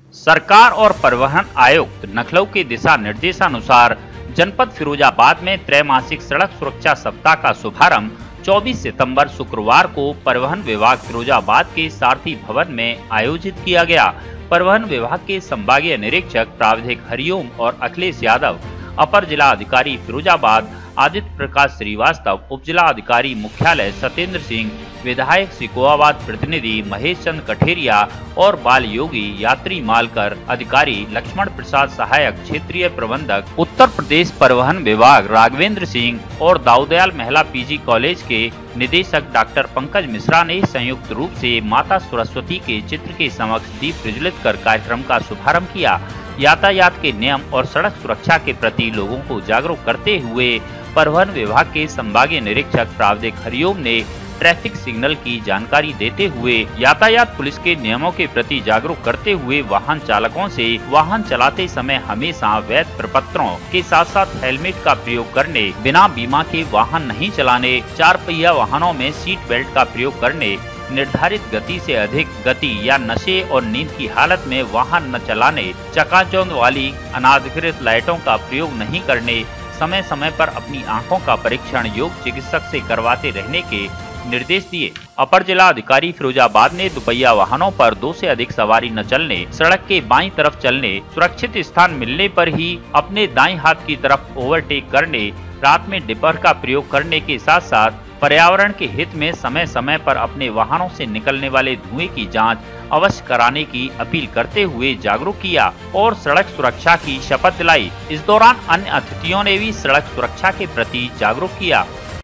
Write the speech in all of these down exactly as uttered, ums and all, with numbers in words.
सरकार और परिवहन आयुक्त लखनऊ के दिशा निर्देशानुसार जनपद फिरोजाबाद में त्रैमासिक सड़क सुरक्षा सप्ताह का शुभारंभ चौबीस सितंबर शुक्रवार को परिवहन विभाग फिरोजाबाद के सारथी भवन में आयोजित किया गया। परिवहन विभाग के संभागीय निरीक्षक प्राविधिक हरिओम और अखिलेश यादव, अपर जिला अधिकारी फिरोजाबाद आदित्य प्रकाश श्रीवास्तव, उप जिला अधिकारी मुख्यालय सत्येंद्र सिंह, विधायक सिकोहाबाद प्रतिनिधि महेश चंद कठेरिया और बाल योगी यात्री मालकर अधिकारी लक्ष्मण प्रसाद सहायक क्षेत्रीय प्रबंधक उत्तर प्रदेश परिवहन विभाग राघवेंद्र सिंह और दाऊदयाल महिला पीजी कॉलेज के निदेशक डॉक्टर पंकज मिश्रा ने संयुक्त रूप से माता सरस्वती के चित्र के समक्ष दीप प्रज्वलित कर कार्यक्रम का शुभारंभ किया। यातायात के नियम और सड़क सुरक्षा के प्रति लोगों को जागरूक करते हुए परिवहन विभाग के संभागीय निरीक्षक प्राविधिक हरिओम ने ट्रैफिक सिग्नल की जानकारी देते हुए यातायात पुलिस के नियमों के प्रति जागरूक करते हुए वाहन चालकों से वाहन चलाते समय हमेशा वैध प्रपत्रों के साथ साथ हेलमेट का प्रयोग करने, बिना बीमा के वाहन नहीं चलाने, चार पहिया वाहनों में सीट बेल्ट का प्रयोग करने, निर्धारित गति से अधिक गति या नशे और नींद की हालत में वाहन न चलाने, चकाचौंध वाली अनाधिकृत लाइटों का प्रयोग नहीं करने, समय समय पर अपनी आंखों का परीक्षण योग चिकित्सक से करवाते रहने के निर्देश दिए। अपर जिला अधिकारी फिरोजाबाद ने दुपहिया वाहनों पर दो से अधिक सवारी न चलने, सड़क के बाईं तरफ चलने, सुरक्षित स्थान मिलने पर ही अपने दाईं हाथ की तरफ ओवरटेक करने, रात में डिपर का प्रयोग करने के साथ साथ पर्यावरण के हित में समय समय पर अपने वाहनों से निकलने वाले धुएं की जांच अवश्य कराने की अपील करते हुए जागरूक किया और सड़क सुरक्षा की शपथ दिलाई। इस दौरान अन्य अतिथियों ने भी सड़क सुरक्षा के प्रति जागरूक किया।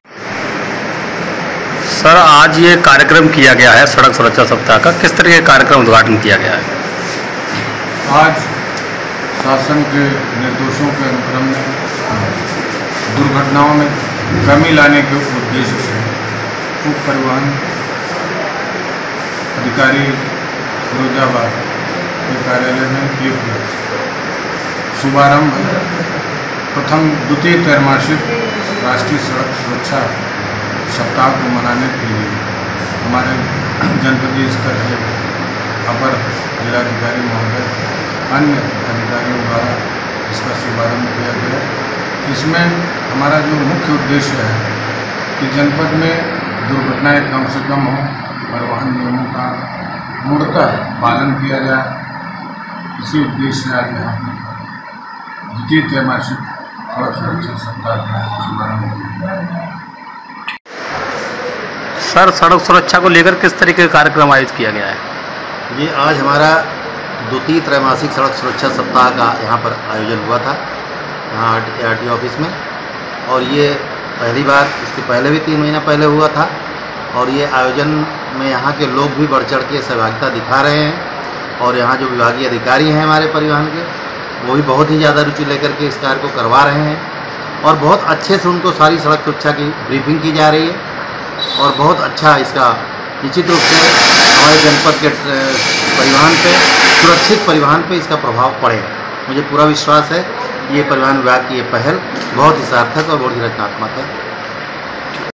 सर, आज ये कार्यक्रम किया गया है सड़क सुरक्षा सप्ताह का, किस तरह के कार्यक्रम उद्घाटन किया गया है? आज शासन के निर्देशों के अनुक्रम में दुर्घटनाओं में कमी लाने के उद्देश्य से उप परिवहन अधिकारी फिरोजाबाद के कार्यालय में एक शुभारंभ प्रथम द्वितीय त्रैमासिक राष्ट्रीय सड़क सुरक्षा सप्ताह को मनाने के लिए हमारे जनपदीय स्तर के अपर जिलाधिकारी महोदय अन्य अधिकारियों द्वारा इसका शुभारंभ किया गया। इसमें हमारा जो मुख्य उद्देश्य है कि जनपद में दुर्घटनाएं कम से कम हों, परिवहन नियमों का पूर्णतः पालन किया जाए, इसी उद्देश्य से आज यहाँ पर द्वितीय त्रैमासिक सड़क सुरक्षा सप्ताह का शुभारंभ किया। सर, सड़क सुरक्षा को लेकर किस तरीके का कार्यक्रम आयोजित किया गया है? ये आज हमारा द्वितीय त्रैमासिक सड़क सुरक्षा सप्ताह का यहाँ पर आयोजन हुआ था, यहाँ आर टी ऑफिस में, और ये पहली बार, इसके पहले भी तीन महीना पहले हुआ था और ये आयोजन में यहाँ के लोग भी बढ़ चढ़ के सहभागिता दिखा रहे हैं और यहाँ जो विभागीय अधिकारी हैं हमारे परिवहन के, वो भी बहुत ही ज़्यादा रुचि लेकर के इस कार्य को करवा रहे हैं और बहुत अच्छे से उनको सारी सड़क सुरक्षा की ब्रीफिंग की जा रही है और बहुत अच्छा इसका निश्चित रूप से हमारे जनपद के परिवहन पे, सुरक्षित परिवहन पे इसका प्रभाव पड़ेगा। मुझे पूरा विश्वास है ये परिवहन विभाग की ये पहल बहुत ही सार्थक और बहुत ही रचनात्मक है।